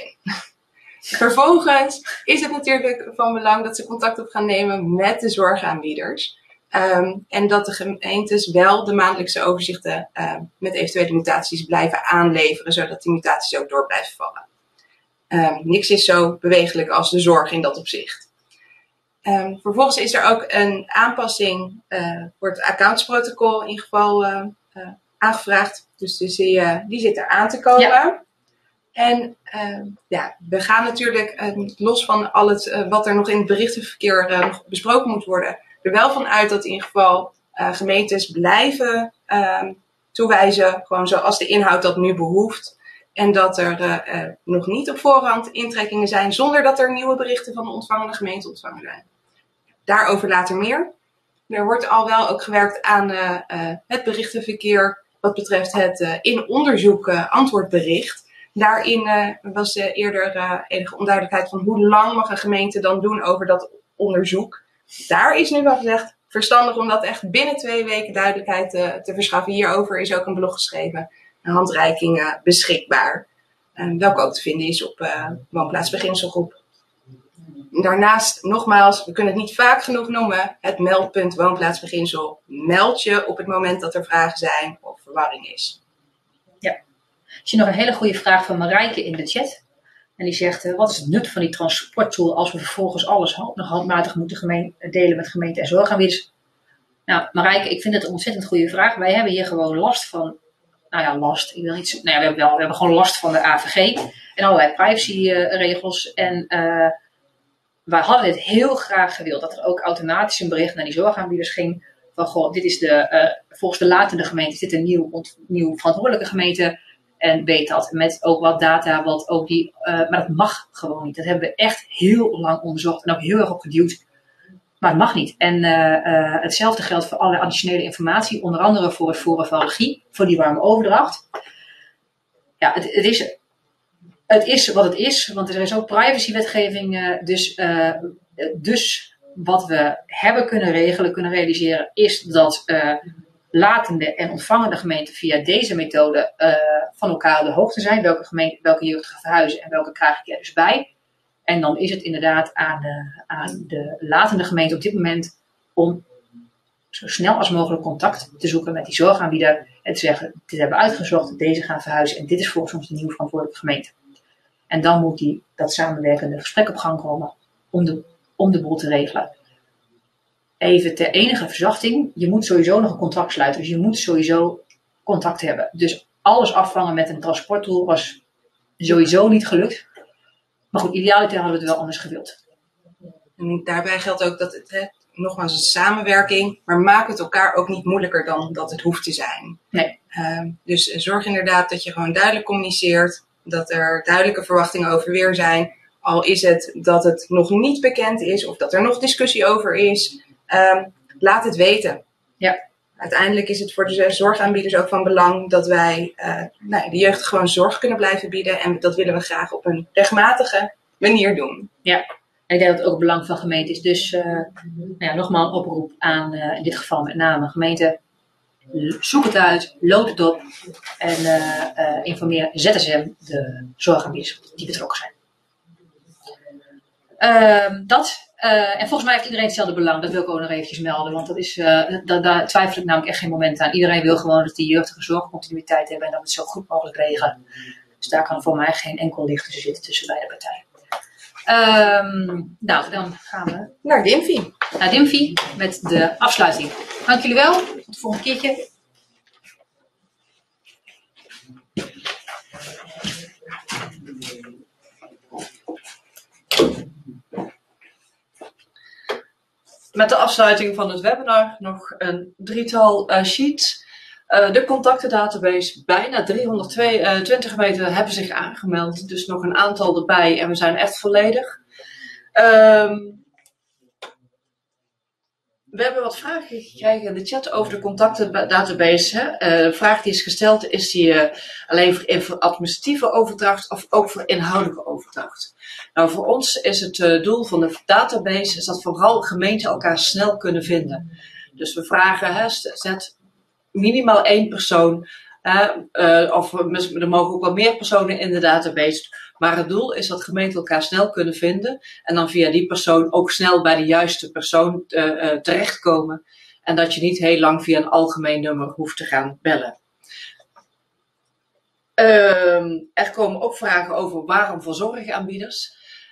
Vervolgens is het natuurlijk van belang dat ze contact op gaan nemen met de zorgaanbieders. En dat de gemeentes wel de maandelijkse overzichten met eventuele mutaties blijven aanleveren, zodat die mutaties ook door blijven vallen. Niks is zo bewegelijk als de zorg in dat opzicht. Vervolgens is er ook een aanpassing voor het accountsprotocol in geval aangevraagd. Dus die zit er aan te komen. Ja. En we gaan natuurlijk, los van al het wat er nog in het berichtenverkeer nog besproken moet worden, er wel van uit dat in ieder geval gemeentes blijven toewijzen, gewoon zoals de inhoud dat nu behoeft. En dat er nog niet op voorhand intrekkingen zijn zonder dat er nieuwe berichten van de ontvangende gemeente ontvangen zijn. Daarover later meer. Er wordt al wel ook gewerkt aan het berichtenverkeer wat betreft het in onderzoek antwoordbericht. Daarin was eerder enige onduidelijkheid van hoe lang mag een gemeente dan doen over dat onderzoek. Daar is nu wel gezegd verstandig om dat echt binnen 2 weken duidelijkheid te verschaffen. Hierover is ook een blog geschreven, een handreiking beschikbaar. Welke ook te vinden is op Woonplaatsbeginselgroep. Daarnaast, nogmaals, we kunnen het niet vaak genoeg noemen, het meldpunt Woonplaatsbeginsel. Meld je op het moment dat er vragen zijn of verwarring is. Ja. Ik zie nog een hele goede vraag van Marijke in de chat. En die zegt, wat is het nut van die transporttool als we vervolgens alles nog handmatig moeten delen met gemeente en zorgaanbieders? Nou, Marijke, ik vind het een ontzettend goede vraag. Wij hebben hier gewoon last van, we hebben gewoon last van de AVG en allerlei privacyregels. En wij hadden dit heel graag gewild, dat er ook automatisch een bericht naar die zorgaanbieders ging van, goh, dit is volgens de latende gemeente, is dit een nieuw verantwoordelijke gemeente. En weet dat, met ook wat data, wat ook maar dat mag gewoon niet. Dat hebben we echt heel lang onderzocht en ook heel erg op geduwd. Maar het mag niet. En hetzelfde geldt voor allerlei additionele informatie, onder andere voor het voeren van regie, voor die warme overdracht. Ja, het is wat het is, want er is ook privacywetgeving. Dus wat we hebben kunnen realiseren, is dat latende en ontvangende gemeenten via deze methode van elkaar op de hoogte zijn. Welke jeugdigen verhuizen en welke krijg ik er dus bij. En dan is het inderdaad aan de latende gemeente op dit moment om zo snel als mogelijk contact te zoeken met die zorgaanbieder. En te zeggen, dit hebben we uitgezocht, deze gaan verhuizen en dit is volgens ons de nieuwe verantwoordelijke gemeente. En dan moet dat samenwerkende gesprek op gang komen om de boel te regelen. Even ter enige verzachting, je moet sowieso nog een contract sluiten. Dus je moet sowieso contact hebben. Dus alles afvangen met een transporttool was sowieso niet gelukt. Maar goed, idealiter hadden we het wel anders gewild. En daarbij geldt ook dat het, nogmaals, een samenwerking, maar maak het elkaar ook niet moeilijker dan dat het hoeft te zijn. Nee. Dus zorg inderdaad dat je gewoon duidelijk communiceert, dat er duidelijke verwachtingen over weer zijn. Al is het dat het nog niet bekend is of dat er nog discussie over is. Laat het weten. Ja. Uiteindelijk is het voor de zorgaanbieders ook van belang dat wij de jeugd gewoon zorg kunnen blijven bieden. En dat willen we graag op een rechtmatige manier doen. Ja, en ik denk dat het ook het belang van gemeenten is. Dus nogmaals een oproep aan in dit geval met name gemeenten. Zoek het uit, lood het op en informeer ZSM, de zorgaanbieders die betrokken zijn. En volgens mij heeft iedereen hetzelfde belang. Dat wil ik ook nog eventjes melden. Want dat is, daar twijfel ik namelijk echt geen moment aan. Iedereen wil gewoon dat die jeugdige zorgcontinuïteit hebben. En dat we het zo goed mogelijk regelen. Dus daar kan voor mij geen enkel licht tussen zitten tussen beide partijen. Dan gaan we naar Dimfy. Naar Dimfy met de afsluiting. Dank jullie wel. Tot de volgende keertje. Met de afsluiting van het webinar nog een 3-tal sheets De contactendatabase, bijna 320 gemeenten hebben zich aangemeld. Dus nog een aantal erbij en we zijn echt volledig. We hebben wat vragen gekregen in de chat over de contactendatabase. De vraag die is gesteld, is die alleen voor administratieve overdracht of ook voor inhoudelijke overdracht? Nou, voor ons is het doel van de database is dat vooral gemeenten elkaar snel kunnen vinden. Dus we vragen, zet minimaal 1 persoon, of er mogen ook wel meer personen in de database. Maar het doel is dat gemeenten elkaar snel kunnen vinden en dan via die persoon ook snel bij de juiste persoon terechtkomen. En dat je niet heel lang via een algemeen nummer hoeft te gaan bellen. Er komen ook vragen over waarom voor zorgaanbieders.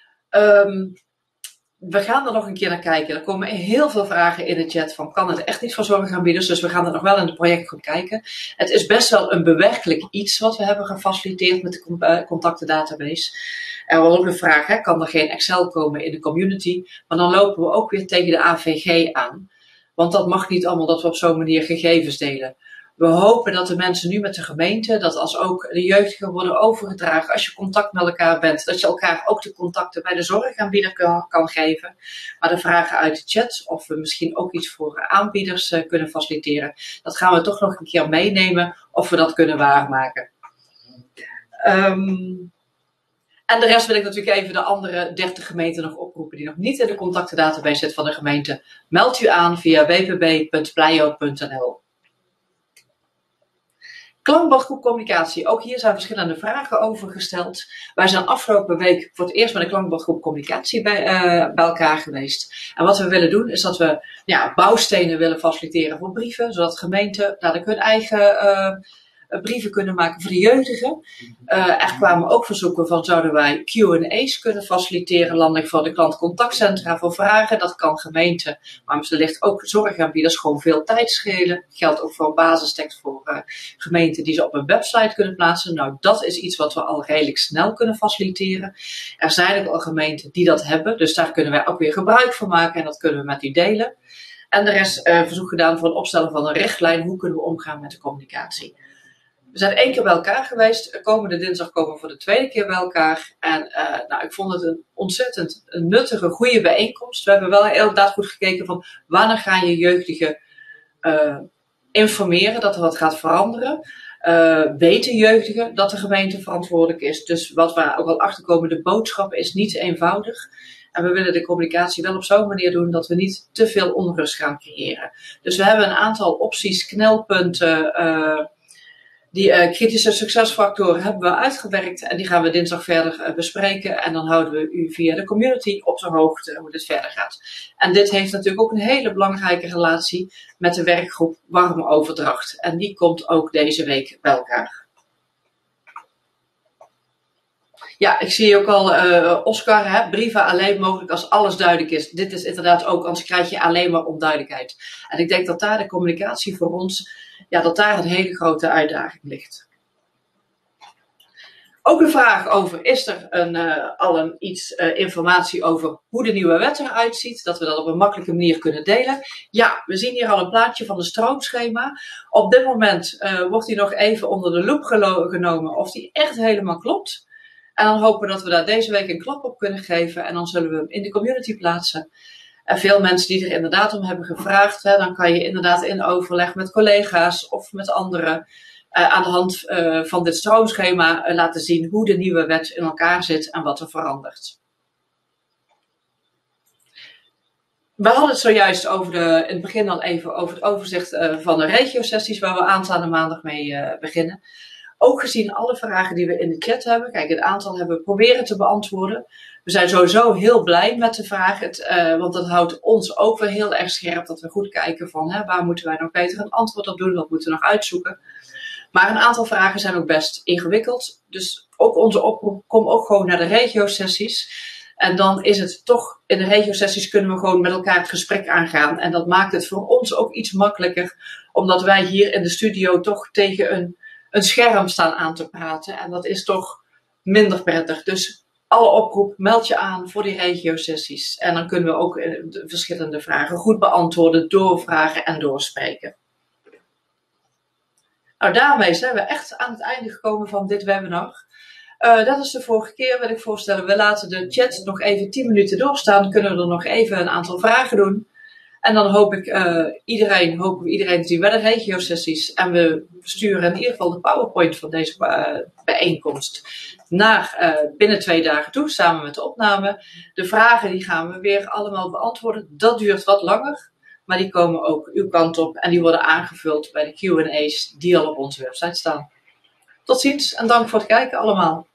We gaan er nog een keer naar kijken. Er komen heel veel vragen in de chat van kan het echt niet voor zorgaanbieders? Dus we gaan er nog wel in de projectgroep kijken. Het is best wel een bewerkelijk iets wat we hebben gefaciliteerd met de contactendatabase. Er was ook een vraag, kan er geen Excel komen in de community? Maar dan lopen we ook weer tegen de AVG aan. Want dat mag niet allemaal dat we op zo'n manier gegevens delen. We hopen dat de mensen nu met de gemeente, dat als ook de jeugdigen worden overgedragen, als je contact met elkaar bent, dat je elkaar ook de contacten bij de zorgaanbieder kan geven. Maar de vragen uit de chat, of we misschien ook iets voor aanbieders kunnen faciliteren, dat gaan we toch nog een keer meenemen of we dat kunnen waarmaken. En de rest wil ik natuurlijk even de andere 30 gemeenten nog oproepen die nog niet in de contactendatabase zitten van de gemeente. Meld u aan via www.pleio.nl. Klankbordgroep communicatie. Ook hier zijn verschillende vragen over gesteld. Wij zijn afgelopen week voor het eerst met de klankbordgroep communicatie bij elkaar geweest. En wat we willen doen is dat we bouwstenen willen faciliteren voor brieven. Zodat gemeenten dadelijk hun eigen brieven kunnen maken voor de jeugdigen. Er kwamen ook verzoeken van zouden wij Q&A's kunnen faciliteren landelijk voor de klantcontactcentra voor vragen. Dat kan gemeenten, maar wellicht ook zorgaanbieders gewoon veel tijd schelen. Geldt ook voor basistekst voor gemeenten die ze op een website kunnen plaatsen. Nou, dat is iets wat we al redelijk snel kunnen faciliteren. Er zijn ook al gemeenten die dat hebben, dus daar kunnen wij ook weer gebruik van maken en dat kunnen we met u delen. En de rest verzoek gedaan voor het opstellen van een richtlijn. Hoe kunnen we omgaan met de communicatie? We zijn 1 keer bij elkaar geweest. Komende dinsdag komen we voor de 2e keer bij elkaar. En ik vond het een ontzettend nuttige, goede bijeenkomst. We hebben wel inderdaad goed gekeken van wanneer gaan je jeugdigen informeren dat er wat gaat veranderen. Weten jeugdigen dat de gemeente verantwoordelijk is. Dus wat we ook al achterkomen, de boodschap is niet eenvoudig. En we willen de communicatie wel op zo'n manier doen dat we niet te veel onrust gaan creëren. Dus we hebben een aantal opties, knelpunten. Die kritische succesfactoren hebben we uitgewerkt en die gaan we dinsdag verder bespreken. En dan houden we u via de community op de hoogte hoe dit verder gaat. En dit heeft natuurlijk ook een hele belangrijke relatie met de werkgroep warme overdracht. En die komt ook deze week bij elkaar. Ja, ik zie ook al Oscar, brieven alleen mogelijk als alles duidelijk is. Dit is inderdaad ook, anders krijg je alleen maar onduidelijkheid. En ik denk dat daar de communicatie voor ons, dat daar een hele grote uitdaging ligt. Ook een vraag over, is er al iets informatie over hoe de nieuwe wet eruit ziet? Dat we dat op een makkelijke manier kunnen delen. Ja, we zien hier al een plaatje van de stroomschema. Op dit moment wordt die nog even onder de loep genomen of die echt helemaal klopt. En dan hopen we dat we daar deze week een klap op kunnen geven. En dan zullen we hem in de community plaatsen. En veel mensen die er inderdaad om hebben gevraagd. Dan kan je inderdaad in overleg met collega's of met anderen. Aan de hand van dit stroomschema laten zien hoe de nieuwe wet in elkaar zit en wat er verandert. We hadden het zojuist in het begin al even over het overzicht van de regiosessies waar we aanstaande maandag mee beginnen. Ook gezien alle vragen die we in de chat hebben. Kijk, het aantal hebben we proberen te beantwoorden. We zijn sowieso heel blij met de vragen. Want dat houdt ons ook weer heel erg scherp. Dat we goed kijken van waar moeten wij nog beter een antwoord op doen. Wat moeten we nog uitzoeken. Maar een aantal vragen zijn ook best ingewikkeld. Dus ook onze oproep, kom ook gewoon naar de regiosessies. En dan is het toch, in de regiosessies kunnen we gewoon met elkaar het gesprek aangaan. En dat maakt het voor ons ook iets makkelijker. Omdat wij hier in de studio toch tegen een scherm staan aan te praten. En dat is toch minder prettig. Dus alle oproep, meld je aan voor die regiosessies. En dan kunnen we ook de verschillende vragen goed beantwoorden, doorvragen en doorspreken. Nou, daarmee zijn we echt aan het einde gekomen van dit webinar. Dat is de vorige keer, wil ik voorstellen. We laten de chat nog even 10 minuten doorstaan. Kunnen we er nog even een aantal vragen doen. En dan hopen we iedereen te zien bij de regio-sessies. En we sturen in ieder geval de PowerPoint van deze bijeenkomst naar binnen 2 dagen toe, samen met de opname. De vragen die gaan we weer allemaal beantwoorden. Dat duurt wat langer, maar die komen ook uw kant op. En die worden aangevuld bij de Q&A's die al op onze website staan. Tot ziens en dank voor het kijken allemaal.